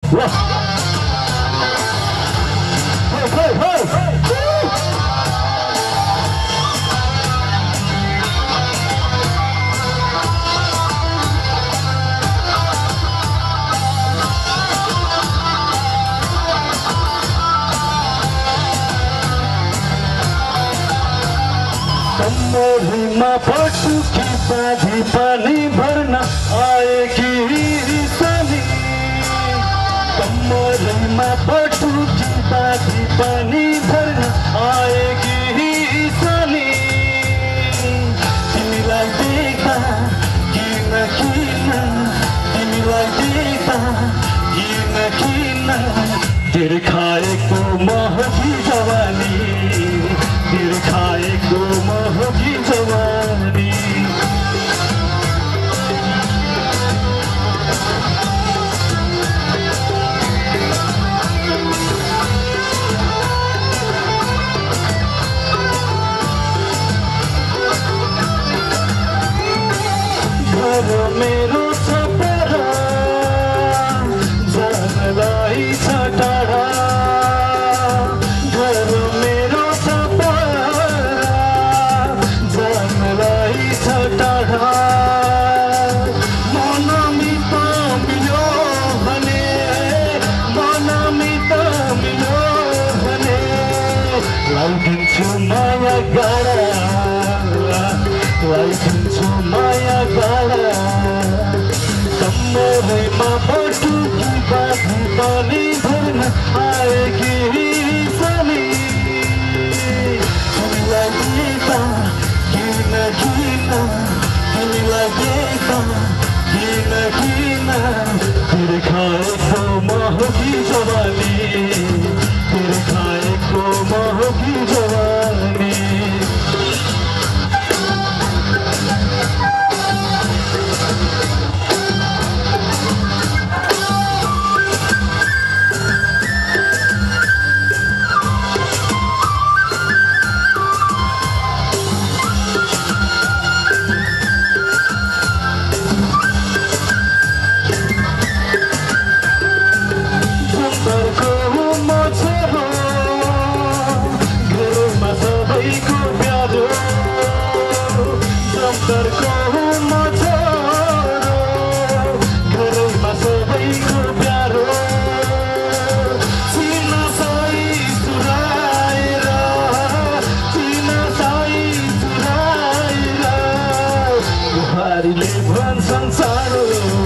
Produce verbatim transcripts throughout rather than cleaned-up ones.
कमरमा पटुकी बाँधी पानी भर्न आएकी सनी कमरमा पटुकी बाँधी पानी भर्न आएकी सनी तिमीलाई देख्दा किन किन तिमीलाई देख्दा किन किन तिर्खाएको महकी जवानी तिर्खाएको महकी जवानी घर मेरो छपरा जानलाई छ टाढा घर मेरो मनमित मिलो भने मनमित मिलो भने लगाइदिन्छु माया गाडा लगाइदिन्छु माया गाडा कमरमा पटुकी बाँधी पानी भर्न आएकी सनी तिमीलाई देख्दा किन किन तिमीलाई देख्दा किन किन तिर्खाएको महकी जवानी तिर्खाएको महकी जवानी संसारो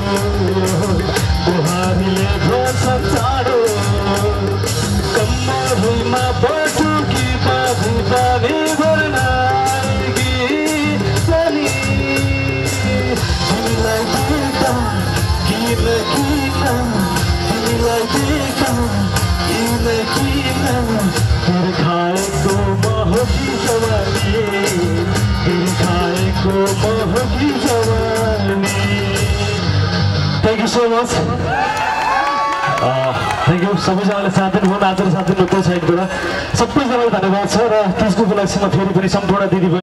बुहारीले भन्छन् चाँडो कमरमा पटुकी बाँधी पानी भर्न आएकी सनी तिमीलाई देख्दा किन किन तिमीलाई देख्दा किन किन तिर्खाएको महकी जवानी तिर्खाएको महकी जवानी Thank you so much. Thank you. सबैजनाले साथ दिनुभयो, नाचेर साथ दिनुभयो त्यो साइडबाट सबैजनालाई धन्यवाद छ र त्यसको उपलक्ष्यमा फेरि पनि सम्पूर्ण दिदी